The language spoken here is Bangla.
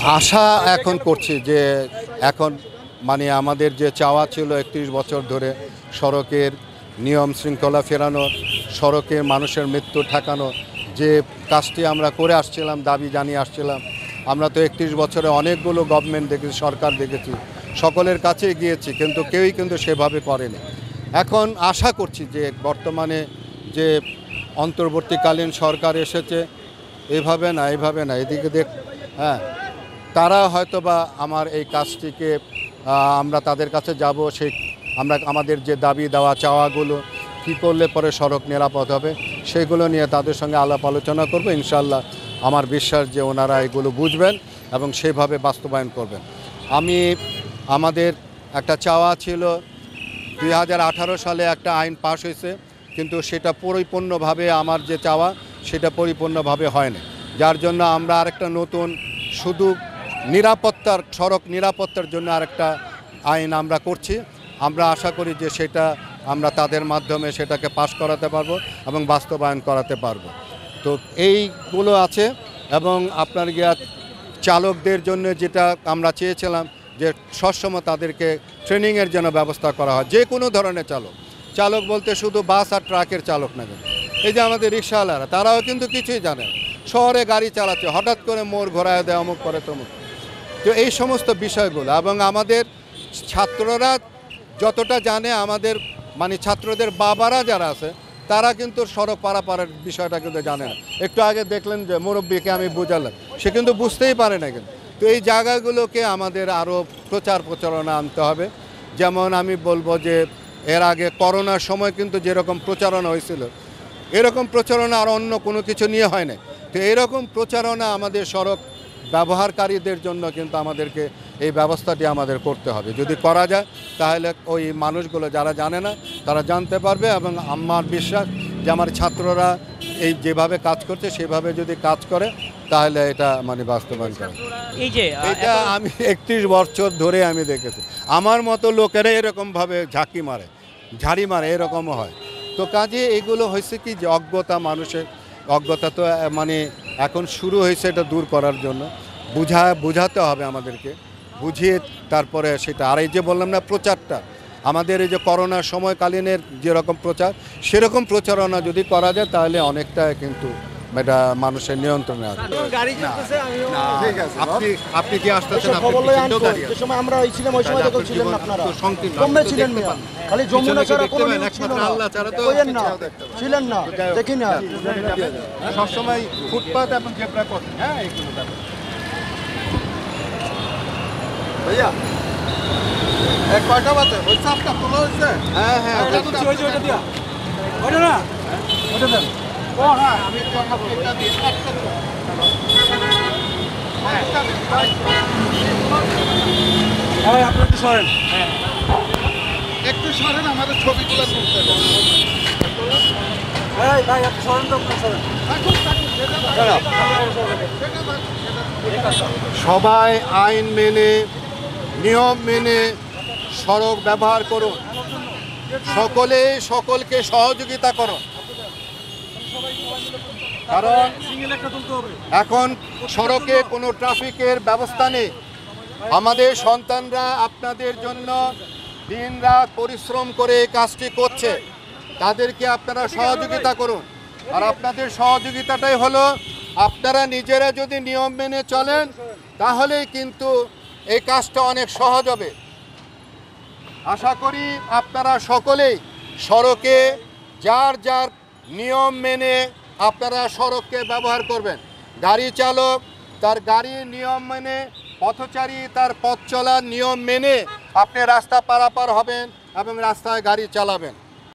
আশা এখন করছি যে এখন মানে আমাদের যে চাওয়া ছিল ৩১ বছর ধরে সড়কের নিয়ম শৃঙ্খলা ফেরানো, সড়কে মানুষের মৃত্যু ঠেকানো, যে কাজটি আমরা করে আসছিলাম, দাবি জানিয়ে আসছিলাম। আমরা তো ৩১ বছরে অনেকগুলো গভর্নমেন্ট দেখেছি, সরকার দেখেছি, সকলের কাছে গিয়েছি, কিন্তু কেউই কিন্তু সেভাবে করেনি। এখন আশা করছি যে বর্তমানে যে অন্তর্বর্তীকালীন সরকার এসেছে, এইভাবে না এদিকে হ্যাঁ, তারা হয়তোবা আমার এই কাজটিকে আমরা তাদের কাছে যাব, সেই আমরা আমাদের যে দাবি দেওয়া চাওয়াগুলো কী করলে পরে সড়ক নিরাপদ হবে সেগুলো নিয়ে তাদের সঙ্গে আলাপ আলোচনা করব। ইনশাল্লাহ আমার বিশ্বাস যে ওনারা এগুলো বুঝবেন এবং সেভাবে বাস্তবায়ন করবেন। আমাদের একটা চাওয়া ছিল, 2018 সালে একটা আইন পাশ হয়েছে, কিন্তু সেটা পরিপূর্ণভাবে আমার যে চাওয়া সেটা পরিপূর্ণভাবে হয়নি, যার জন্য আমরা আরেকটা নতুন শুধু নিরাপত্তার, সড়ক নিরাপত্তার জন্য আরেকটা আইন আমরা করছি। আমরা আশা করি যে সেটা আমরা তাদের মাধ্যমে সেটাকে পাশ করাতে পারবো এবং বাস্তবায়ন করাতে পারবো। তো এইগুলো আছে। এবং আপনার চালকদের জন্য যেটা আমরা চেয়েছিলাম যে সবসময় তাদেরকে ট্রেনিংয়ের জন্য ব্যবস্থা করা হয়, যে কোনো ধরনের চালক বলতে শুধু বাস আর ট্রাকের চালক না, কিন্তু এই যে আমাদের রিক্সাওয়ালারা, তারাও কিন্তু কিছুই জানে না, শহরে গাড়ি চালাচ্ছে, হঠাৎ করে মোড় ঘোরায় দেয়, অমুক করে তমুক। তো এই সমস্ত বিষয়গুলো এবং আমাদের ছাত্ররা যতটা জানে, আমাদের মানে ছাত্রদের বাবারা যারা আছে তারা কিন্তু সড়ক পারাপারের বিষয়টা কিন্তু জানে না। একটু আগে দেখলেন যে মুরব্বীকে আমি বুঝালাম, সে কিন্তু বুঝতেই পারে না। কিন্তু তো এই জায়গাগুলোকে আমাদের আরও প্রচারণা আনতে হবে। যেমন আমি বলবো যে এর আগে করোনার সময় কিন্তু যেরকম প্রচারণা হয়েছিল, এরকম প্রচারণা আর অন্য কোনো কিছু নিয়ে হয় না। তো এরকম প্রচারণা আমাদের সড়ক ব্যবহারকারীদের জন্য কিন্তু আমাদেরকে এই ব্যবস্থাটি আমাদের করতে হবে। যদি করা যায় তাহলে ওই মানুষগুলো যারা জানে না তারা জানতে পারবে, এবং আমার বিশ্বাস যে আমার ছাত্ররা এই যেভাবে কাজ করছে সেভাবে যদি কাজ করে তাহলে এটা মানে বাস্তবায়ন করে। এই যে এটা আমি ৩১ বছর ধরে আমি দেখেছি, আমার মতো লোকেরা এরকমভাবে ঝাড়ি মারে এরকমও হয়। তো কাজে এগুলো হয়েছে কি যে মানুষের অজ্ঞতা তো মানে এখন শুরু হয়েছে, এটা দূর করার জন্য বুঝাতে হবে আমাদেরকে, বুঝিয়ে তারপরে সেটা। আর এই যে বললাম না প্রচারটা, আমাদের এই যে করোনার সময়কালীনের যেরকম প্রচার, সেরকম প্রচারণা যদি করা যায় তাহলে অনেকটা কিন্তু এটা মানুষের নিয়ন্ত্রণে আছে। আপনি কি আসতেছেন? আমরা ছিলাম ওই সময় যখন ছিলেন আপনারা কমবে ছিলেন না, খালি যমুনা ছাড়া কোনো নিউজ ছিল না, আল্লাহ ছাড়া তো ছিলেন না, দেখি না সবসময় ফুটপাত এবং জেব্রা ক্রসিং। হ্যাঁ, এইগুলো ভাইয়া এক কয়টা বাজে ওই চাপটা তোলা হয়েছে? হ্যাঁ ওটা দিয়া ওটা না ওটা দেন। ও হ্যাঁ, আমি এটা দিয়ে একটা দিলাম। হ্যাঁ, আপনি একটু সরেন, আমাদের ছবিগুলো তুলতে হবে। হ্যাঁ ভাই, আপনি সরেন তো, সরেন। সবাই আইন মেনে, নিয়ম মেনে সড়ক ব্যবহার করুন, সকলকে সহযোগিতা করুন। কারণ এখন সড়কে কোনো ট্রাফিকের ব্যবস্থা নেই। আমাদের সন্তানরা আপনাদের জন্য দিনরাত পরিশ্রম করে এই কাজটি করছে, তাদেরকে আপনারা সহযোগিতা করুন। আর আপনাদের সহযোগিতাটাই হলো, আপনারা নিজেরা যদি নিয়ম মেনে চলেন তাহলেই কিন্তু এই কাজটা অনেক সহজ হবে। আশা করি আপনারা সকলেই সড়কে যার নিয়ম মেনে আপনারা সড়ককে ব্যবহার করবেন। গাড়ি চালক তার গাড়ির নিয়ম মেনে, পথচারী তার পথ চলার নিয়ম মেনে আপনি রাস্তা পারাপার হবেন এবং রাস্তায় গাড়ি চালাবেন।